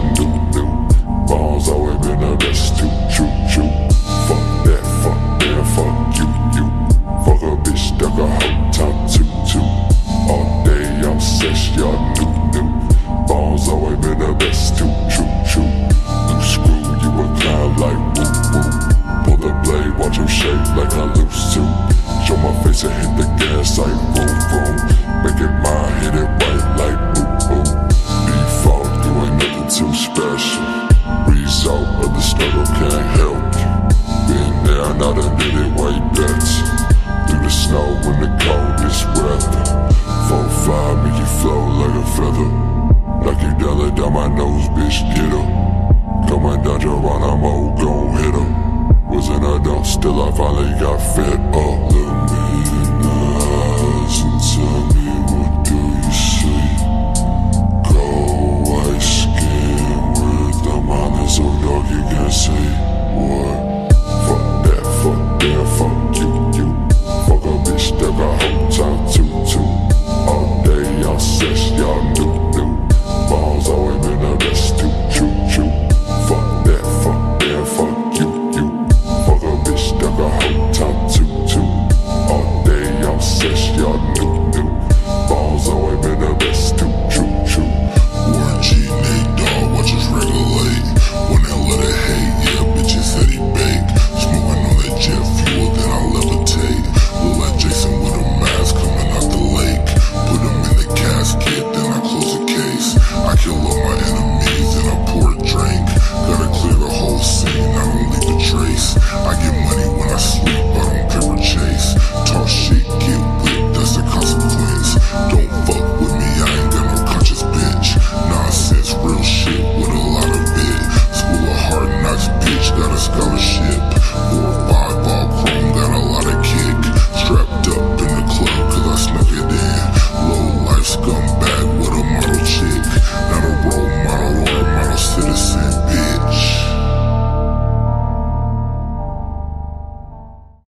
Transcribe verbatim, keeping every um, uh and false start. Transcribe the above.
new, new. Ball's always been the best, too, true, true. Fuck that, fuck that, fuck you, you. Fuck a bitch, duck a hoe, top two, two. All day I'm sex, y'all new, new. Ball's always been the best, too, true, true. Loose screw, you a clown like woo, woo. Pull the blade, watch him shake like I loose too. Show my face and hit the gas like boom, boom. Make it mine, hit it right like boom, boom. Default, you ain't nothing too special. Result of the struggle can't help you. Been there, now done did it way better. Through the snow in the coldest weather. Four, five, make you flow like a feather. Like you dollar down my nose, bitch, get her. Coming down Geronimo, gon' hit her. Was in a dump, still I finally got fed up.